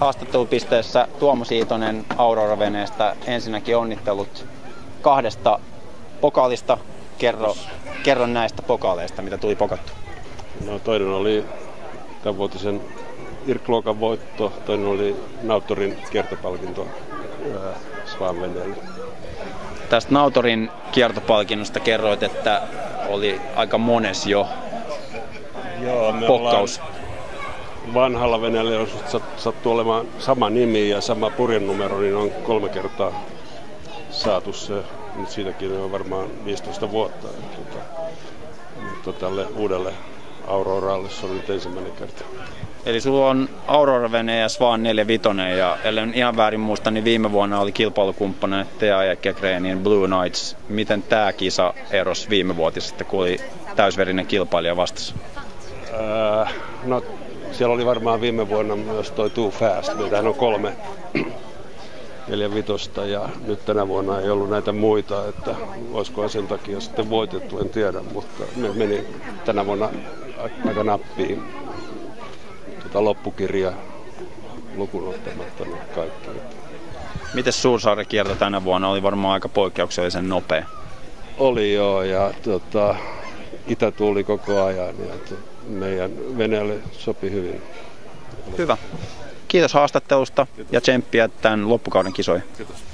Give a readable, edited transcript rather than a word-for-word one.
Haastattelupisteessä Tuomo Siitonen Aurora-veneestä. Ensinnäkin onnittelut 2 pokaalista. Kerro näistä pokaaleista, mitä tuli pokattu. No, toinen oli tämänvuotisen IRC-luokan voitto, toinen oli Nautorin kiertopalkinto Swan-veneelle. Tästä Nautorin kiertopalkinnosta kerroit, että oli aika mones jo pokkaus. Vanhalla veneellä, jos sattuu olemaan sama nimi ja sama purjenumero, niin on 3 kertaa saatu se. Nyt siitäkin on varmaan 15 vuotta. Mutta tälle uudelle Auroralle se on nyt ensimmäinen kerta. Eli sulla on Aurora-vene ja Swan 45, ja ellen ihan väärin muista, niin viime vuonna oli kilpailukumppana Thea Ekegrenin Blue Knights. Miten tämä kisa erosi viimevuotisesta, kun oli täysverinen kilpailija vastassa? No, siellä oli varmaan viime vuonna myös toi Too Fast. Meiltähän on 3 4-5 ja nyt tänä vuonna ei ollut näitä muita, että olisikohan sen takia sitten voitettu, en tiedä, mutta me meni tänä vuonna aika nappiin loppukirja lukuun ottamatta kaikki. Miten Suursaaren-kierto tänä vuonna oli varmaan aika poikkeuksellisen nopea? Oli joo, ja itä tuuli koko ajan ja meidän veneelle sopi hyvin. Hyvä. Kiitos haastattelusta. Kiitos. Ja tsemppiä tämän loppukauden kisoihin. Kiitos.